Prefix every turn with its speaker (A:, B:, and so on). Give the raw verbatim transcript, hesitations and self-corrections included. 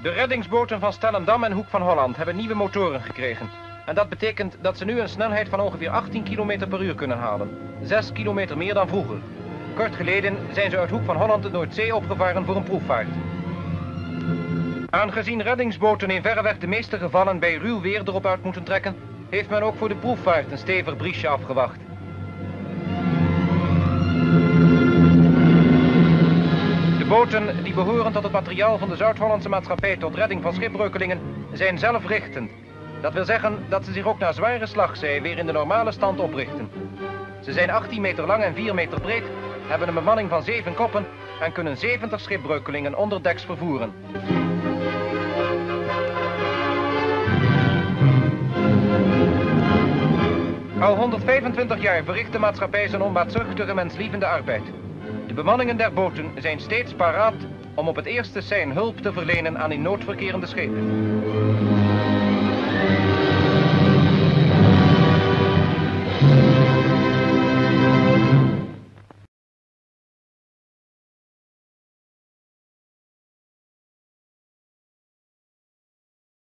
A: De reddingsboten van Stellendam en Hoek van Holland hebben nieuwe motoren gekregen. En dat betekent dat ze nu een snelheid van ongeveer achttien kilometer per uur kunnen halen. zes kilometer meer dan vroeger. Kort geleden zijn ze uit Hoek van Holland de Noordzee opgevaren voor een proefvaart. Aangezien reddingsboten in verreweg de meeste gevallen bij ruw weer erop uit moeten trekken, heeft men ook voor de proefvaart een stevig briesje afgewacht. De boten die behoren tot het materiaal van de Zuid-Hollandse Maatschappij tot redding van schipbreukelingen zijn zelfrichtend. Dat wil zeggen dat ze zich ook na zware slagzij weer in de normale stand oprichten. Ze zijn achttien meter lang en vier meter breed, hebben een bemanning van zeven koppen en kunnen zeventig schipbreukelingen onderdeks vervoeren. Al honderdvijfentwintig jaar verricht de maatschappij zijn onbaatzuchtige menslievende arbeid. De bemanningen der boten zijn steeds paraat om op het eerste sein hulp te verlenen aan in nood verkerende schepen.